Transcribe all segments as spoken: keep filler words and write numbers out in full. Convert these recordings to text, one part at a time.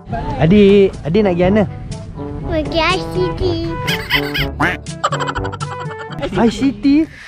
Adik, adik nak pergi mana? Pergi I C T. I C T?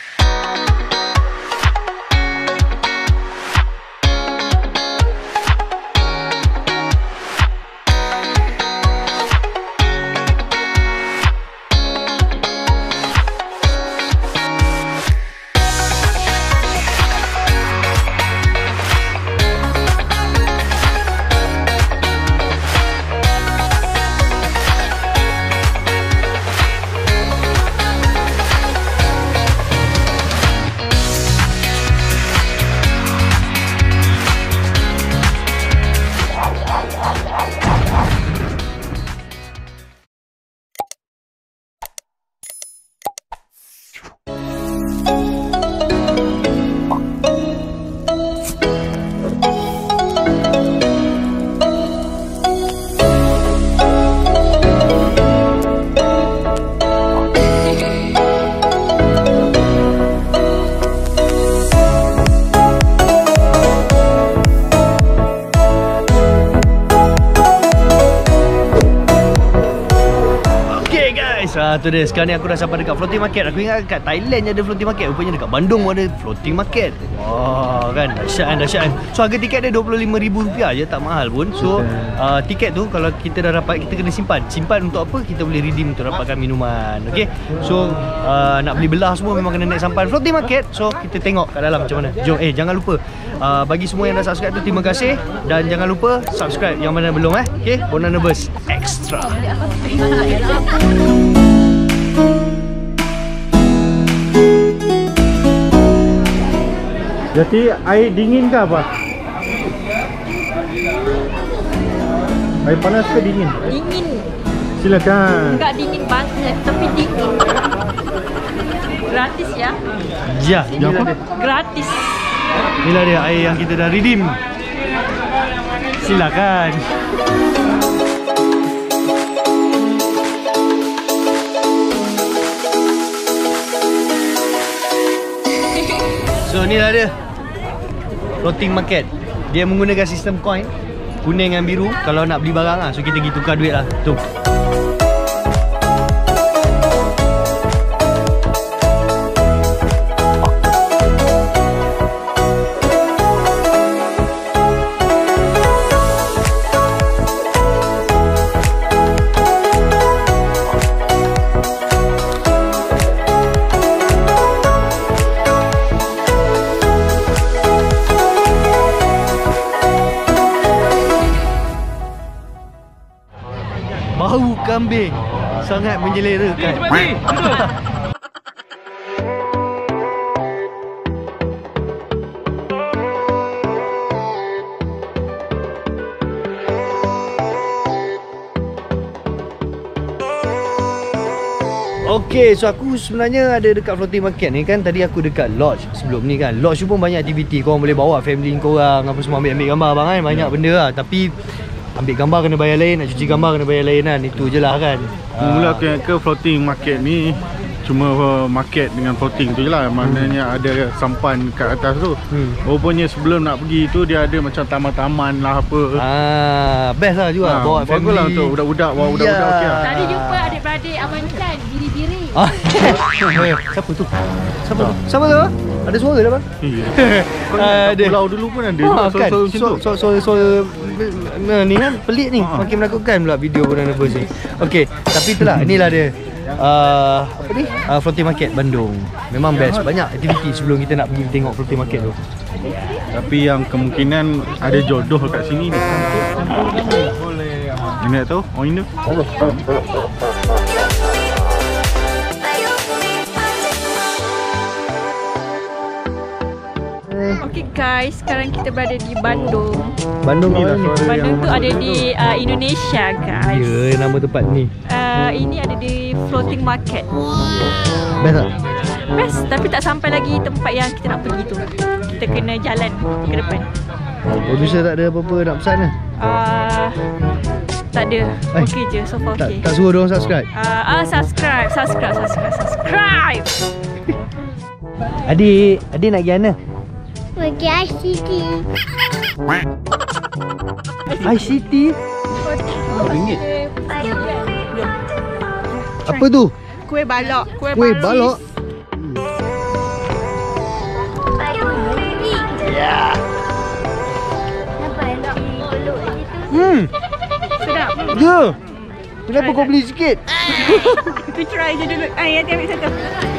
Ah, tu dia. Sekarang ni aku dah sampai dekat floating market. Aku ingat kat Thailand je ada floating market. Rupanya dekat Bandung ada floating market. Wah, kan dahsyat kan, dahsyat kan. So harga tiket dia dua puluh lima ribu rupiah je, tak mahal pun. So uh, tiket tu kalau kita dah dapat, kita kena simpan. Simpan untuk apa? Kita boleh redeem untuk dapatkan minuman. Okay. So uh, nak beli belah semua memang kena naik sampan floating market. So kita tengok kat dalam macam mana. Jom. Eh jangan lupa uh, bagi semua yang dah subscribe tu, terima kasih. Dan jangan lupa subscribe yang mana belum eh. Okay. Bonanabers Extra. Jadi air dingin ke apa? Air panas ke dingin? Dingin. Silakan. Enggak dingin banget, tapi dingin. Gratis ya? Ya, apa? Gratis. Inilah dia air yang kita dah redeem. Silakan. So inilah dia floating market. Dia menggunakan sistem coin, kuning dan biru kalau nak beli barang lah. So kita pergi tukar duit lah. Tu. Bau kambing sangat menyelerakan. Okay, so aku sebenarnya ada dekat floating market ni kan. Tadi aku dekat lodge sebelum ni kan. Lodge tu pun banyak aktiviti. Korang boleh bawa family korang apa semua, ambil-ambil gambar abang kan. Banyak benda lah. Tapi ambil gambar kena bayar lain, nak cuci gambar kena bayar lain kan. Itu je lah kan. Mula aku ingat ke floating market ni cuma market dengan floating tu je lah. Maknanya hmm. ada sampan kat atas tu. hmm. Rupanya sebelum nak pergi tu dia ada macam taman-taman lah apa. Ah, best lah juga. Ha, bawa family lah untuk budak-budak. Bawa budak-budak yeah. okey lah. Tadi jumpa adik-beradik Abang Chan, biri-biri. Ah. Siapa tu? Siapa tu? Siapa tu? Ada suara dah bang? Iya. Ada. Pulau dulu pun ada. Oh, kan? So, so, so, so, nah, ni kan pelik ni. Ha. Makin menakutkan pula video Bonanabers ni. Okey, tapi itulah, inilah dia. Uh, apa ni? Uh, floating market Bandung. Memang best. Banyak aktiviti sebelum kita nak pergi tengok floating market tu. Tapi yang kemungkinan ada jodoh kat sini ni. Ini nak tahu? Oh ini. Okay guys, sekarang kita berada di Bandung. Bandung ni lah. Bandung tu ada di uh, Indonesia guys. Ya, nama tempat ni. Uh, ini ada di floating market. Best tak? Best, tapi tak sampai lagi tempat yang kita nak pergi tu. Kita kena jalan ke depan. Producer tak ada apa-apa nak pesan lah? Uh, tak ada. Eh, okey je, so far okey. Tak, tak suruh diorang subscribe? Uh, ah, subscribe, subscribe, subscribe, subscribe. Adik, adik nak pergi mana? Pergi I C T. I C T? ringgit. Apa tu? Kuih balok. Kuih, Kuih baris. balok. Ya. Nampak elok peluk dia tu. Hmm. Sedap. Ya. Kenapa kau beli sikit? Kita try je dulu. Ah, ya, ambil satu.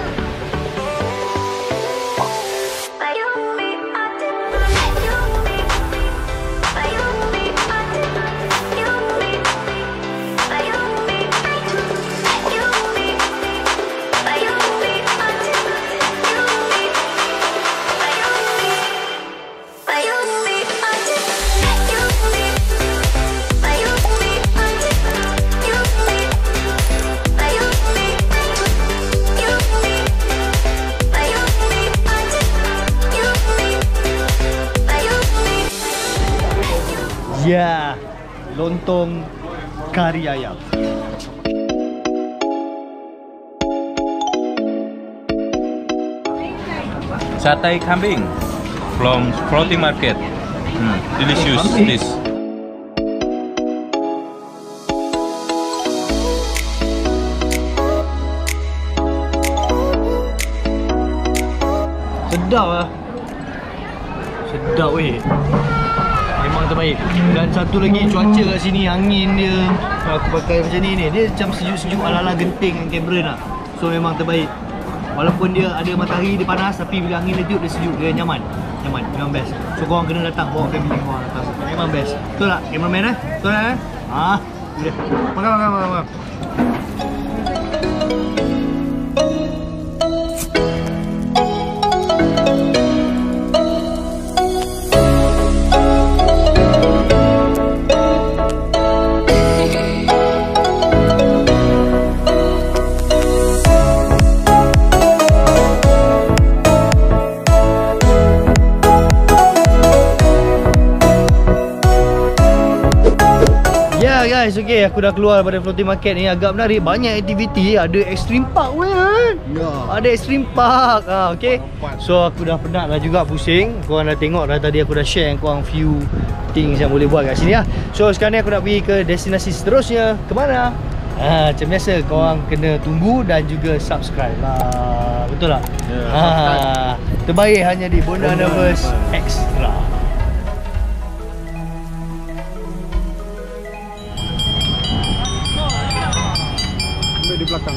Ya, lontong kari ayam. Satay kambing from floating market. Hmm, delicious this. Sedap lah. Sedap weh. Memang terbaik. Dan satu lagi cuaca kat sini, angin dia. Aku pakai macam ni ni. Dia macam sejuk-sejuk ala-ala genting dengan kamera nak. So memang terbaik. Walaupun dia ada matahari, dia panas, tapi bila angin dia tiup, dia sejuk, dia nyaman. Nyaman, memang best. So korang kena datang, bawa family korang datang. Memang best. Betul tak cameraman eh? Betul tak eh? Haa, boleh. Makan, makan, makan, makan. Guys, okay, aku dah keluar daripada floating market ni. Agak menarik, banyak aktiviti. Ada extreme park pun kan? Ya. Ada extreme park. Ha, okay. So aku dah penat lah juga, pusing. Korang dah tengok dah tadi, aku dah share dengan korang few things yang boleh buat kat sini lah. So sekarang ni aku nak pergi ke destinasi seterusnya. Ke mana? Ha, macam biasa, korang kena tunggu dan juga subscribe lah. Betul tak? Ya, ha, terbaik hanya di Bonaniverse Extra. Di belakang.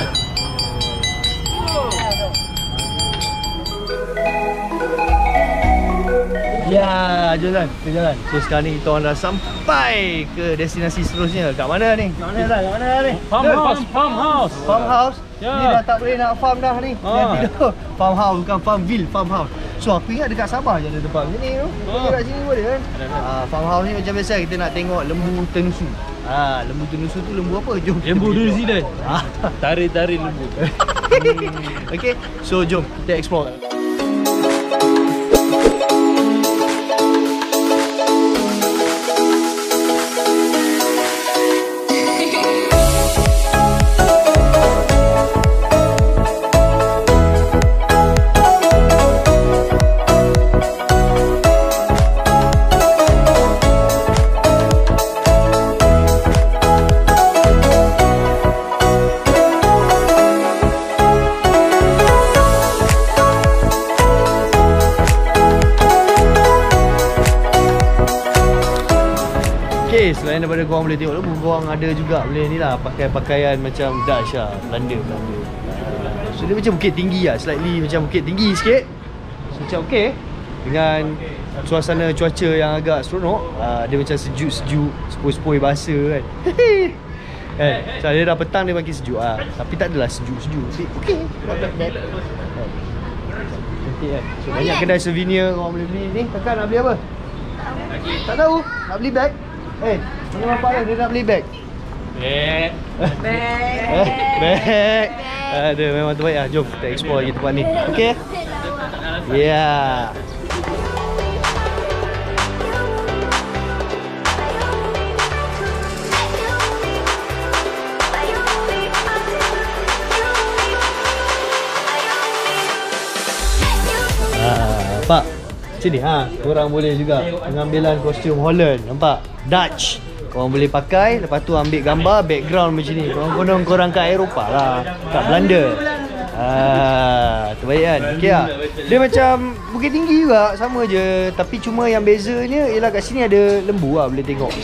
Ya, jalan, kita jalan. So sekarang ni kita orang dah sampai ke destinasi seterusnya. Kat mana ni? Kat mana dah? Kat mana dah ni? Farmhouse, farmhouse. Farmhouse? Ya. Ni dah tak boleh nak farm dah ni. Ah. Farmhouse bukan farmville, farmhouse. So aku ingat dekat Sabah je ada tempat macam ni tu. Oh. Dekat sini boleh kan? Ah, farmhouse ni macam biasa kita nak tengok lembu tenusu. Ah, lembu tenusu tu lembu apa? Jom. Lembu New Zealand. Ah. Tari-tari lembu. Okay, so jom kita explore. Selain daripada korang boleh tengok lembu, korang ada juga boleh ni lah, pakai pakaian macam Dutch lah, Belanda Belanda. So dia macam bukit tinggi lah, slightly macam bukit tinggi sikit. So macam okey. Dengan suasana cuaca yang agak seronok, uh, dia macam sejuk-sejuk, sepoi-sepoi basah kan. Eh, so dia dah petang dia makin sejuk lah. Tapi tak adalah sejuk-sejuk. Okey, not that bad. Cantik kan. So banyak kedai souvenir korang boleh beli ni. Kakak nak beli apa? Tak tahu. Nak beli bag? Eh, mana bapak dia? Dia nak beli bag? Bag. Bag. Eh, bag. Aduh, memang terbaik lah. Jom kita explore lagi tempat ni. Okey? Ya. Yeah. Nampak? Sini ha, korang boleh juga pengambilan kostum Holland. Nampak? Dutch. Korang boleh pakai, lepas tu ambil gambar background macam ni. Korang korang kat Eropah lah, kat Belanda. Ah, terbaik kan? Okey lah. Dia macam Bukit Tinggi juga, sama je. Tapi cuma yang bezanya ialah kat sini ada lembu lah, boleh tengok.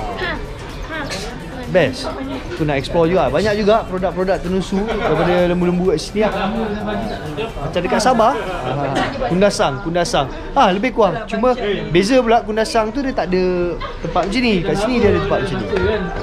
Best. Aku nak explore juga. Banyak juga produk-produk tenusu daripada lembu-lembu kat sini lah. Macam dekat Sabah, ah, Kundasang, Kundasang. Ah, lebih kurang. Cuma beza pula Kundasang tu dia tak ada tempat macam ni. Kat sini dia ada tempat macam ni.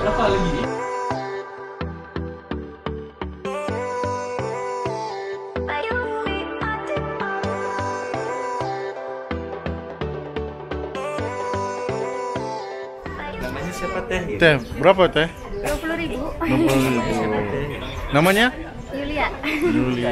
Teh, berapa teh? dua puluh ribu. dua puluh ribu. Namanya? Yulia. Julia.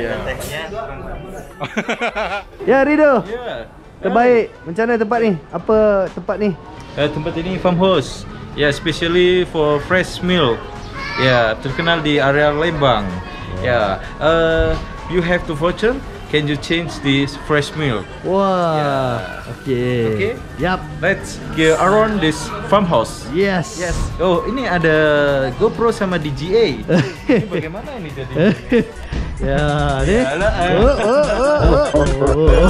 Ya, Rido. Ya. Terbaik. Macam mana tempat ni? Apa tempat ni? Uh, tempat ini farmhouse. Ya, yeah, especially for fresh milk. Ya, yeah, terkenal di area Lembang. Ya, yeah. uh, you have to voucher. Can you change this fresh milk? Wah. Okey. Okay. Yap. Let's go around this farmhouse. Yes. Yes. Oh, ini ada GoPro sama D J A. Ini bagaimana ini jadi? Ya, ni. Yalah, eh. Oh, oh, oh, oh, oh.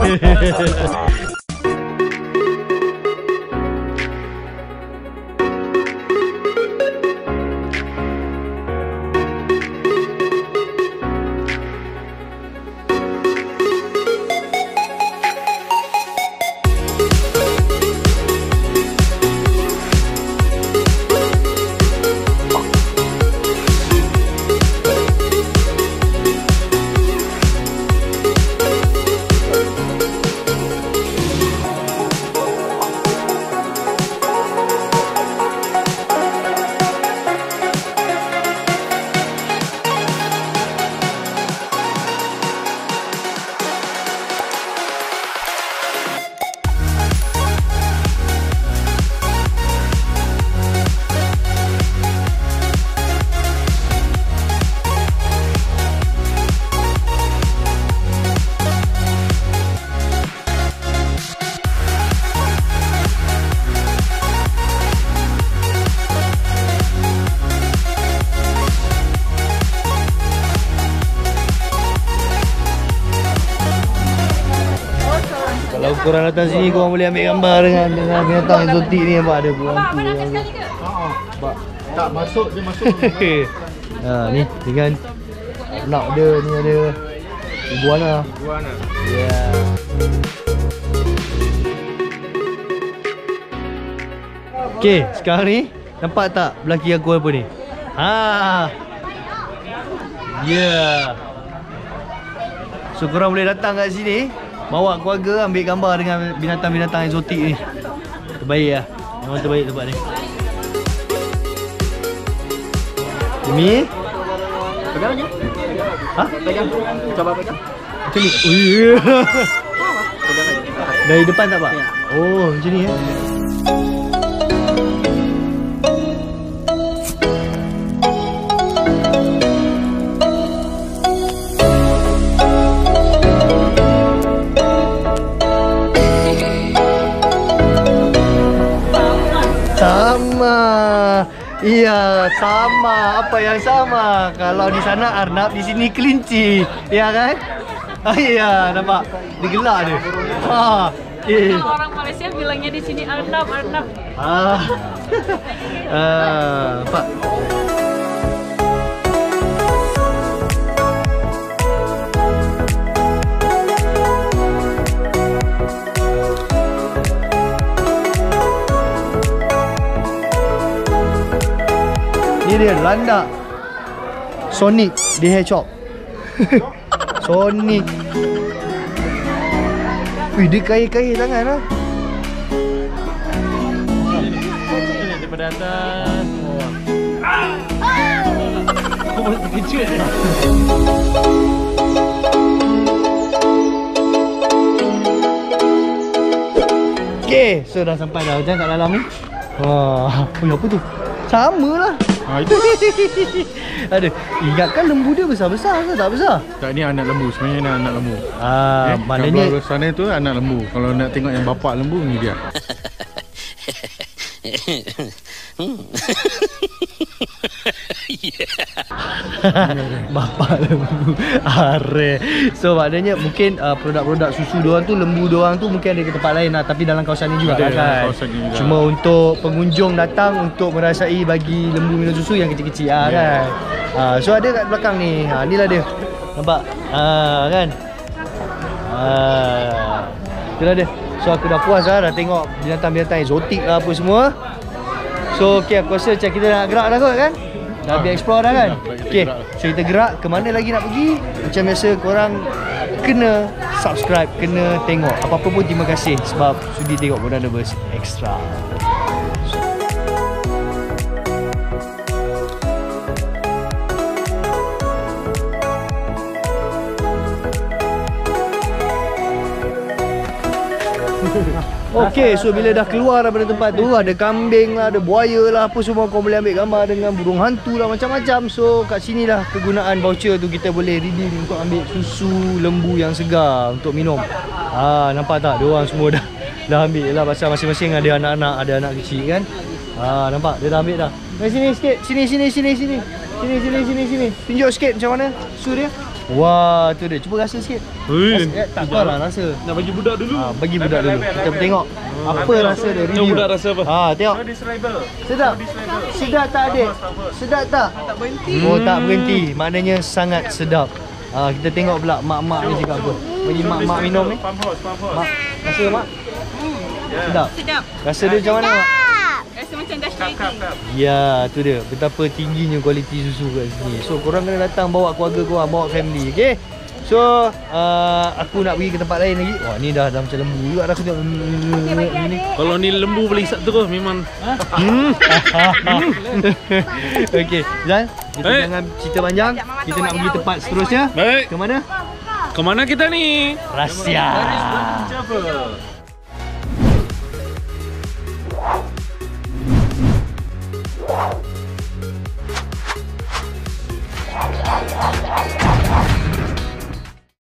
Kalau korang datang sini, korang boleh ambil gambar dengan dengan binatang eksotik ni. Nampak ada buang tu. Nampak. Tak masuk, dia masuk. Ha, ni dengan nak dia ni ada iguana. Iguana. Ya. Okey, sekarang ni nampak tak belaki aku apa ni? Ha. Ya. Yeah. So korang boleh datang kat sini, bawa keluarga ambil gambar dengan binatang-binatang eksotik ni. Terbaik lah. Memang terbaik tempat ni. Ini Pegang aja. ha? Pegang. Coba pegang. Macam ni. Oh, yeah. Pegang aja. Dari depan tak pak? Ya. Oh, macam ni ya. Sama. Iya, sama. Apa yang sama? Kalau di sana arnab, di sini kelinci. Ya kan? Ah, iya, nampak. Digelak dia. Ha. Eh. Orang Malaysia bilangnya di sini arnab, arnab. Ah. Ah, nampak. Ni dia landak Sonic the Hedgehog. Sonic. Wih, dia kaya-kaya tangan lah. Daripada atas. Oh, terkejut. Okay, so dah sampai dah hujan kat dalam ni. Wah, oh, apa tu? Sama lah. Ha, itu. Aduh, ingatkan lembu dia besar-besar ke tak besar? Tak, ni anak lembu. Sebenarnya ni anak lembu. Ah, Eh, maknanya gambar sana tu anak lembu. Kalau nak tengok yang bapak lembu ni dia. Bapak lembu. Are. So maknanya mungkin uh, produk-produk susu diorang tu, lembu diorang tu mungkin ada ke tempat lain lah, tapi dalam kawasan ni juga Ada, lah dalam kan. kawasan ni juga. Cuma untuk pengunjung datang untuk merasai bagi lembu minum susu yang kecil-kecil lah kan. Uh, so ada kat belakang ni. Ha, inilah dia. Nampak? Ha, kan? Ha, itulah dia. So aku dah puas lah, dah tengok binatang-binatang exotik lah apa semua. So okay, aku rasa macam kita nak gerak dah kot kan. Dah habis explore dah kan. Okay, so kita gerak ke mana lagi nak pergi. Macam biasa korang kena subscribe, kena tengok. Apa-apa pun terima kasih sebab sudi tengok Bananaverse Extra. Okey, so bila dah keluar daripada tempat tu, ada kambing lah, ada buaya lah, apa semua kau boleh ambil gambar dengan burung hantu lah, macam-macam. So kat sini lah kegunaan voucher tu, kita boleh redeem untuk ambil susu lembu yang segar untuk minum. Ah, nampak tak? Diorang semua dah dah ambil lah, pasal masing-masing ada anak-anak, ada anak kecil kan. Ah, nampak? Dia dah ambil dah. Mari sini sikit. Sini sini sini sini. Sini sini sini sini. Tunjuk sikit macam mana susu dia. Wah, tu dia. Cuba rasa sikit. Hui. Eh, tak tahu lah rasa. Nak bagi budak dulu. Ha, bagi budak dulu. Kita tengok apa rasa dia, review. budak rasa apa? Ha, tengok. Sedap. Sedap tak adik? Sedap tak? Tak berhenti. Oh, tak berhenti. Maknanya sangat sedap. Ha, kita tengok pula mak-mak ni cakap apa. Bagi mak-mak minum ni. Mak, rasa mak? Sedap. Sedap. Rasa dia macam mana mak? Rasa macam dah ready. Ya, tu dia. Betapa tingginya kualiti susu kat sini. So, korang kena datang bawa keluarga korang, bawa family, okey? So, uh, aku nak pergi ke tempat lain lagi. Wah, ni dah dah macam lembu juga dah aku tengok. Okey, bagi adik. Kalau ni lembu boleh isap terus memang. Okey, Zal, kita Baik. jangan cerita panjang. Kita nak pergi tempat seterusnya. Baik. Ke mana? Ke mana kita ni? Rahsia. Siapa?